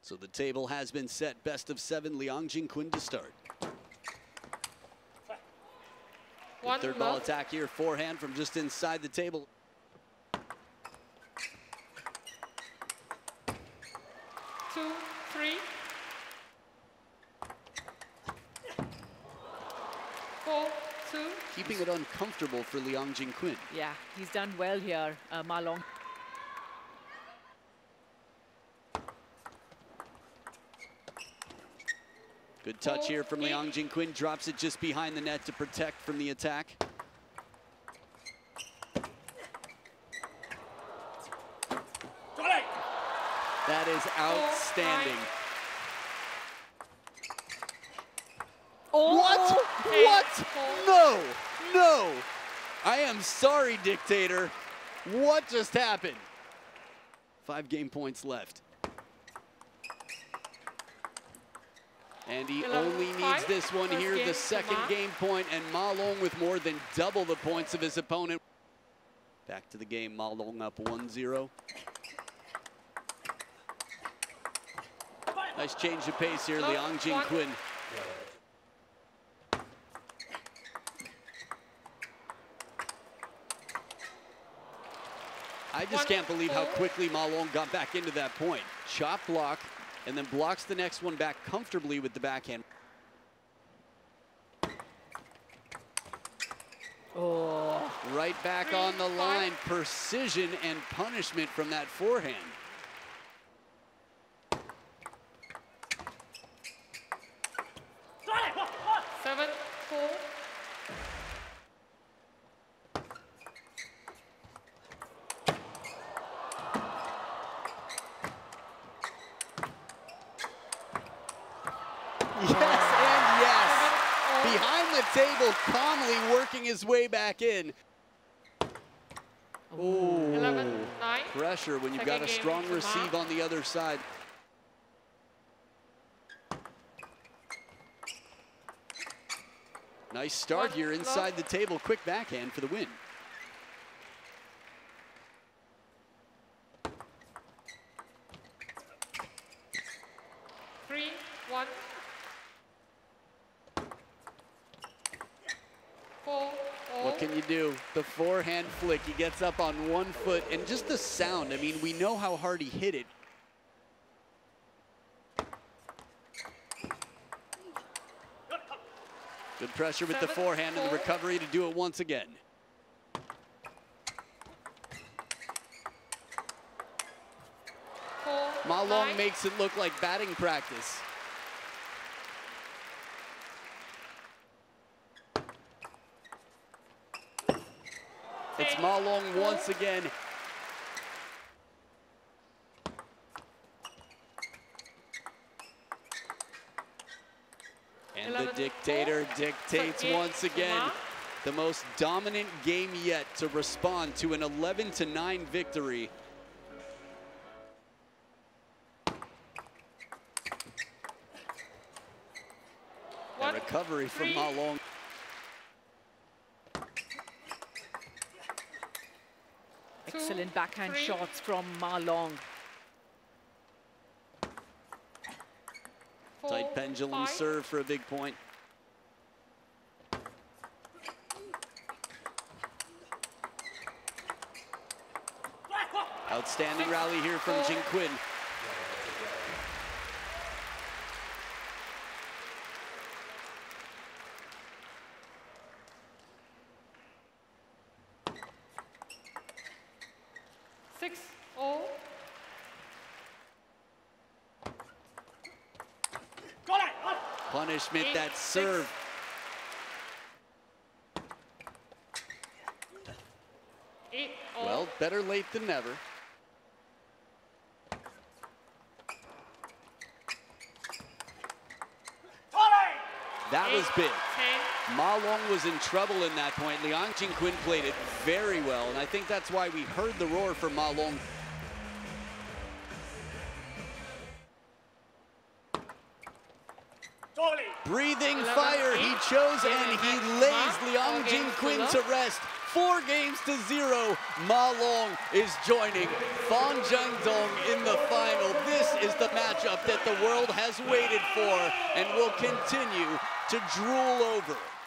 So the table has been set. Best of 7, Liang Jinquin to start. Good third ball attack here, forehand from just inside the table. 2, 3. 4, 2. Keeping it uncomfortable for Liang Jinquin. Yeah, he's done well here, Ma Long. Good touch here from Liang Jinquin. Drops it just behind the net to protect from the attack. That is outstanding. Oh. What? What? No, no. I am sorry, Dictator. What just happened? 5 game points left. And he only needs this one here, the second game point, and Ma Long with more than double the points of his opponent. Back to the game, Ma Long up 1-0. Nice change of pace here, Liang Jinquin. I just can't believe how quickly Ma Long got back into that point. Chop block, and then blocks the next one back comfortably with the backhand. Oh. Right back on the line. Precision and punishment from that forehand. Seven, 4. Yes and yes. Behind the table, calmly working his way back in. Ooh. 11, 9. Pressure when you've got a strong receive on the other side. Nice start here inside the table. Quick backhand for the win. Three, 1. 4, What can you do? The forehand flick. He gets up on one foot, and just the sound. I mean, we know how hard he hit it. Good pressure with the forehand and the recovery to do it once again. Ma Long makes it look like batting practice. It's Ma Long once again. And the Dictator dictates once again. The most dominant game yet to respond to an 11-9 victory. A recovery from Ma Long. Excellent backhand shots from Ma Long. Tight pendulum serve for a big point. Outstanding rally here from Jinquin. Punishment, that serve. Well, better late than never. That was big. Ma Long was in trouble in that point. Liang Jinquin played it very well, and I think that's why we heard the roar from Ma Long. Breathing fire, he chose, and he lays Liang Jinquin to rest. 4-0. Ma Long is joining Fan Zhendong in the final. This is the matchup that the world has waited for and will continue to drool over.